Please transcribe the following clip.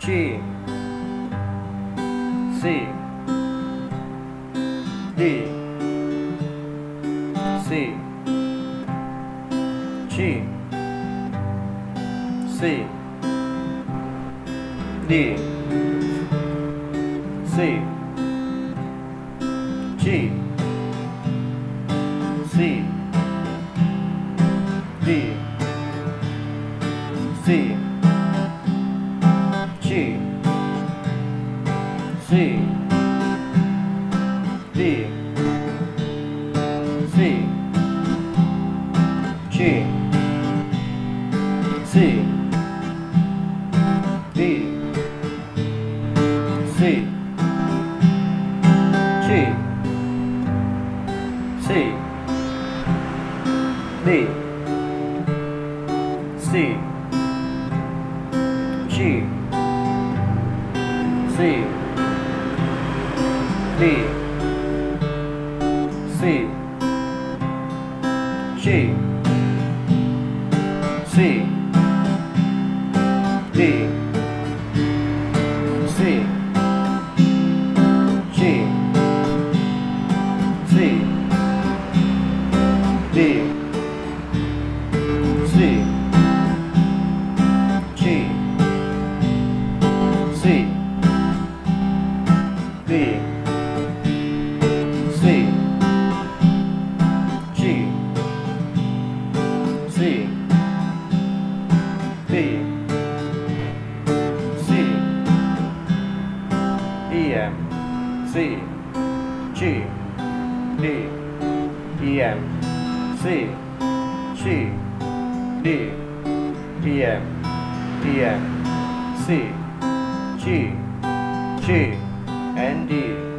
G C D C G C D C G C D C G C D C G C D C G C D C G C D C G C D C G C D C G C D C G C D C E M C G D E M C G D E M E M C G G and D